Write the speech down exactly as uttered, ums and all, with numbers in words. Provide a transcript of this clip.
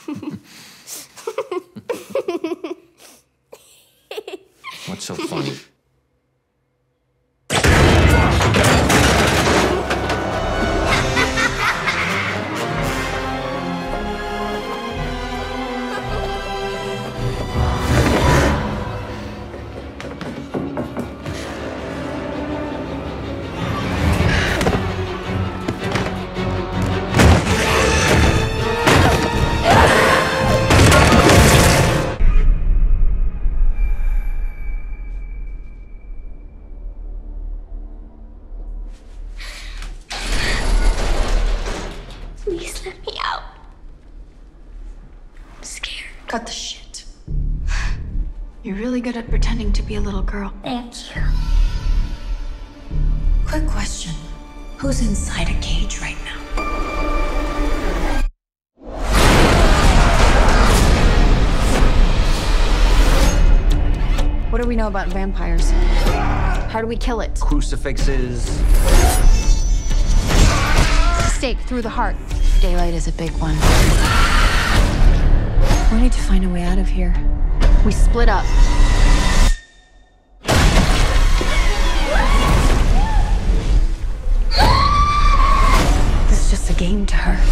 What's so funny? Please let me out. I'm scared. Cut the shit. You're really good at pretending to be a little girl. Thank you. Quick question. Who's inside a cage right now? What do we know about vampires? How do we kill it? Crucifixes. Stake through the heart. Daylight is a big one. We need to find a way out of here. We split up. This is just a game to her.